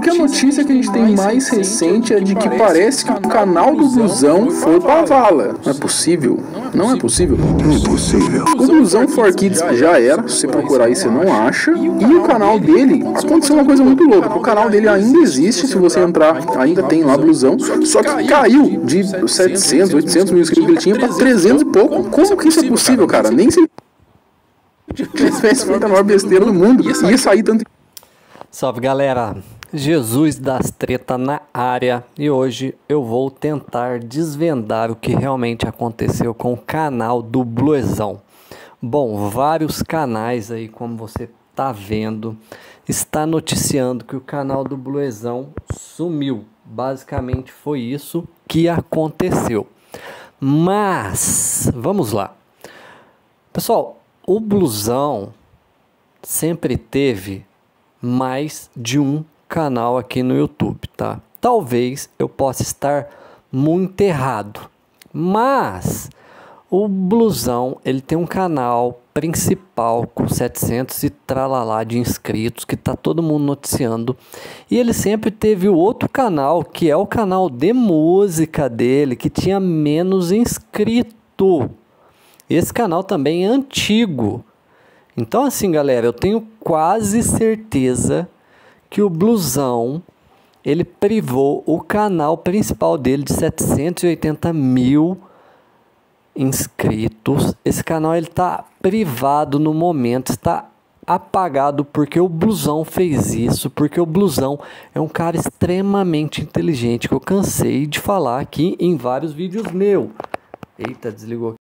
Porque a notícia que a gente tem mais recente é de que parece que o canal do Blusão foi pra vala. Não é possível. Não é possível. Impossível. O Blusão for Kids já era, se você procurar aí você não acha. E o canal dele, aconteceu uma coisa muito louca. O canal dele ainda existe, se você entrar, ainda tem lá Blusão. Só que caiu de 700, 800 mil inscritos que ele tinha pra 300 e pouco. Como que isso é possível, cara? Nem se tivesse feito a maior besteira do mundo, ia sair tanto. Salve, galera! Jesus das treta na área, e hoje eu vou tentar desvendar o que realmente aconteceu com o canal do Bluezão. Bom, vários canais aí, como você tá vendo, está noticiando que o canal do Bluezão sumiu. Basicamente foi isso que aconteceu. Mas, vamos lá. Pessoal, o Blusão sempre teve mais de um canal aqui no YouTube, tá? Talvez eu possa estar muito errado, mas o Blusão, ele tem um canal principal com 700 e tralalá de inscritos, que tá todo mundo noticiando, e ele sempre teve o outro canal, que é o canal de música dele, que tinha menos inscrito. Esse canal também é antigo. Então assim, galera, eu tenho quase certeza que o Blusão, ele privou o canal principal dele de 780 mil inscritos. Esse canal ele tá privado no momento, está apagado porque o Blusão fez isso, porque o Blusão é um cara extremamente inteligente, que eu cansei de falar aqui em vários vídeos meus. Eita, desligou.